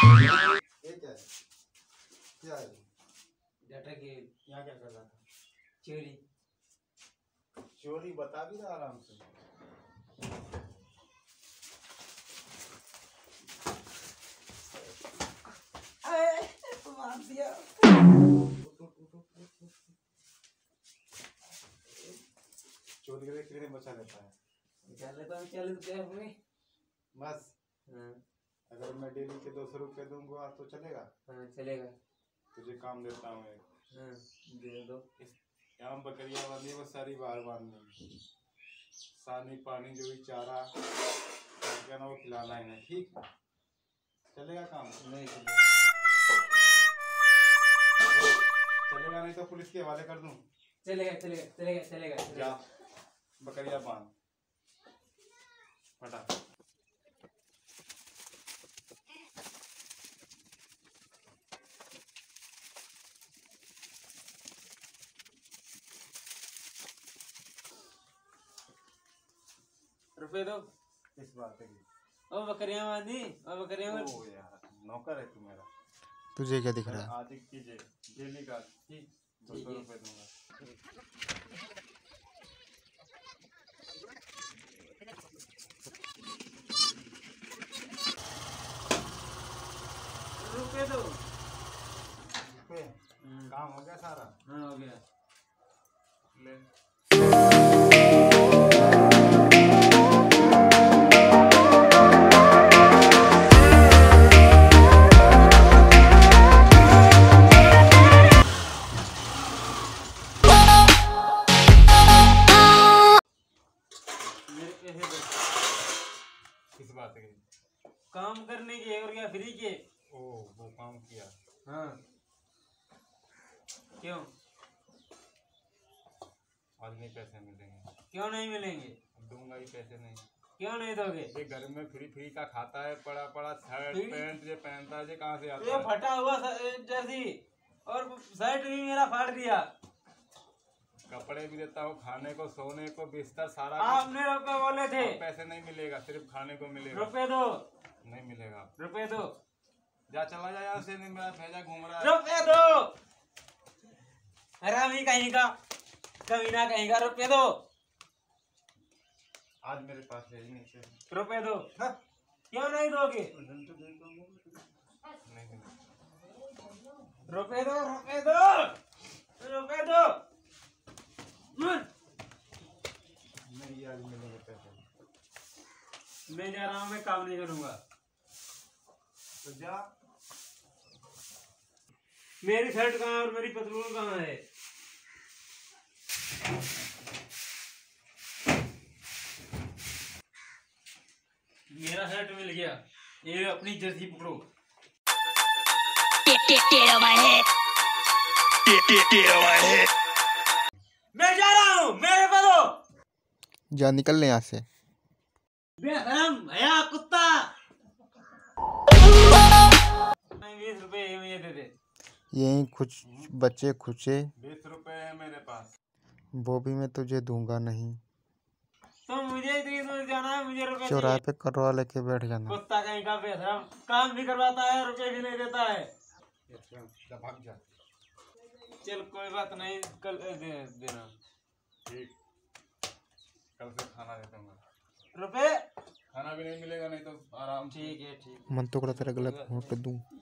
ये क्या है? क्या है? डाटा के यहाँ क्या कर रहा था? चोरी। चोरी बता भी रहा आराम से। मार दिया। चोरी करके कितने बचा लेता है? निकाल लेता हूँ 40 रुपये अपने। बस अगर मैं डेली के 200 रुपये दूंगा तो चलेगा? हाँ चलेगा। तुझे काम देता हूँ एक। दे दो। यहाँ बकरियाँ बांधी वो सारी बाहर बांधनी, सानी पानी जो भी चारा क्या ना वो खिलाना है, ठीक? चलेगा काम? नहीं चलेगा नहीं तो पुलिस के हवाले कर दूं? चलेगा चलेगा चलेगा चलेगा। जा बकरियाँ बांध फटा। रुपए दो। किस बात है? और बकरियां बांधी और बकरियां में। ओ यार नौकर है तू मेरा। तुझे क्या दिख रहा है? आदि कीजिए डेली का, ठीक? 200 रुपये दूंगा। रुपए दो। रुपये? काम हो गया सारा? हाँ हो गया। ले। किस बात है? काम करने के और क्या फ्री के? ओ वो काम किया? हाँ। क्यों? आज नहीं पैसे मिलेंगे। क्यों नहीं मिलेंगे? दूंगा ही पैसे नहीं। क्यों नहीं दोगे? ये घर में फ्री फ्री का खाता है, पड़ा पड़ा शर्ट पैंट ये पहनता है, ये कहाँ से आता ये है? फटा हुआ जर्सी और शर्ट भी मेरा फाड़ दिया। कपड़े भी देता हूँ, खाने को सोने को बिस्तर सारा। आपने रुपए बोले थे। पैसे नहीं मिलेगा, सिर्फ खाने को मिलेगा। रुपए दो। नहीं मिलेगा। रुपए दो। जा चला जा यहाँ से, नहीं मेरा भेजा घूम रहा है। रुपए दो। हरामी कहीं का, कमीना कहीं का। रुपए दो। आज मेरे पास है ही नहीं पैसे। रुपए दो। क्यों नहीं दोगे? नहीं मिलेगा। रुपए दो। रुपए दो। रुपए दो। नहीं आज मिलेंगे पैसे। मैं जा रहा हूँ, मैं काम नहीं करूँगा। तो जा। मेरी शर्ट कहाँ है और मेरी पतलून कहाँ है? मेरा शर्ट मिल गया, ये अपनी जर्सी पकड़ो। मैं जा रहा हूँ, मेरे को दो। जा निकल यहाँ से। बेशरम हया कुत्ता। 20 रुपए मुझे दे दे। यही कुछ बच्चे खुचे 20 रुपए है मेरे पास। वो भी मैं तुझे दूंगा नहीं। तो मुझे इतनी दूर जाना है, मुझे रुपए चौराहे चाहिए। पे करवा लेके बैठ जाना। कुत्ता कहीं का बेशरम, काम भी करवाता है, रुपए भी नहीं देता है। भाग जा। चल कोई बात नहीं, कल देना। ठीक, कल से खाना दे दूंगा। रुपए? खाना भी नहीं मिलेगा, नहीं तो आराम। ठीक है ठीक। मन तो करा तेरा गलत घोंट दूं।